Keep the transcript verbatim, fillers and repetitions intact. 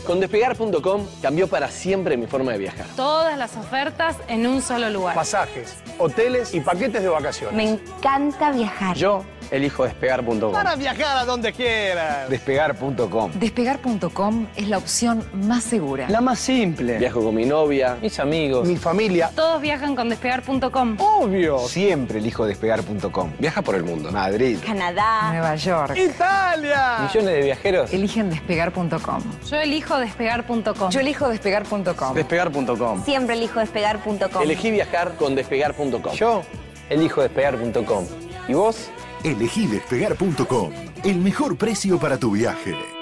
Con Despegar punto com cambió para siempre mi forma de viajar. Todas las ofertas en un solo lugar. Pasajes, hoteles y paquetes de vacaciones. Me encanta viajar. Yo elijo Despegar punto com. Para viajar a donde quieras. Despegar punto com. Despegar punto com es la opción más segura. La más simple. Viajo con mi novia, Mis amigos. Mi familia. Todos viajan con Despegar punto com. Obvio. Siempre elijo Despegar punto com. viaja por el mundo. Madrid. Canadá. Nueva York. Italia. Millones de viajeros. Eligen Despegar punto com. Yo elijo Despegar punto com. Yo elijo Despegar punto com. Despegar punto com. Siempre elijo despegar punto com. Elegí viajar con Despegar punto com. Yo elijo Despegar punto com. ¿Y vos? Elegí Despegar punto com, el mejor precio para tu viaje.